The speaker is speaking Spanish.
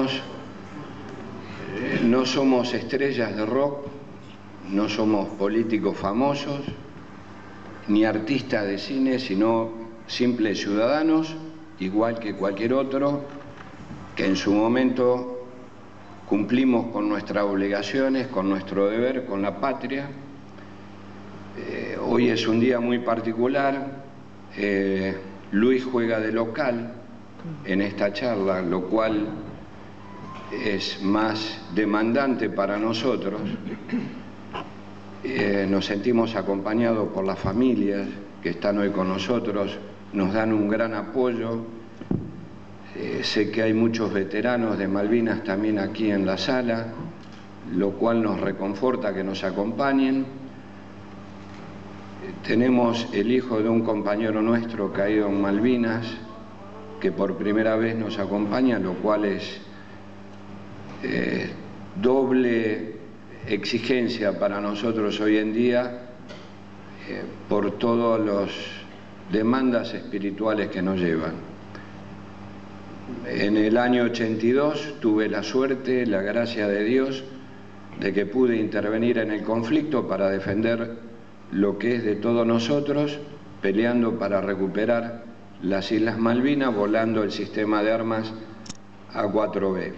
nosotros no somos estrellas de rock, no somos políticos famosos, ni artistas de cine, sino simples ciudadanos, igual que cualquier otro, que en su momento cumplimos con nuestras obligaciones, con nuestro deber, con la patria. Hoy es un día muy particular. Luis juega de local en esta charla, lo cual es más demandante para nosotros. Nos sentimos acompañados por las familias que están hoy con nosotros, nos dan un gran apoyo. Sé que hay muchos veteranos de Malvinas también aquí en la sala, lo cual nos reconforta que nos acompañen. Tenemos el hijo de un compañero nuestro caído en Malvinas, que por primera vez nos acompaña, lo cual es doble exigencia para nosotros hoy en día, por todas las demandas espirituales que nos llevan. En el año 82 tuve la suerte, la gracia de Dios, de que pude intervenir en el conflicto para defender lo que es de todos nosotros, peleando para recuperar las Islas Malvinas, volando el sistema de armas A4B.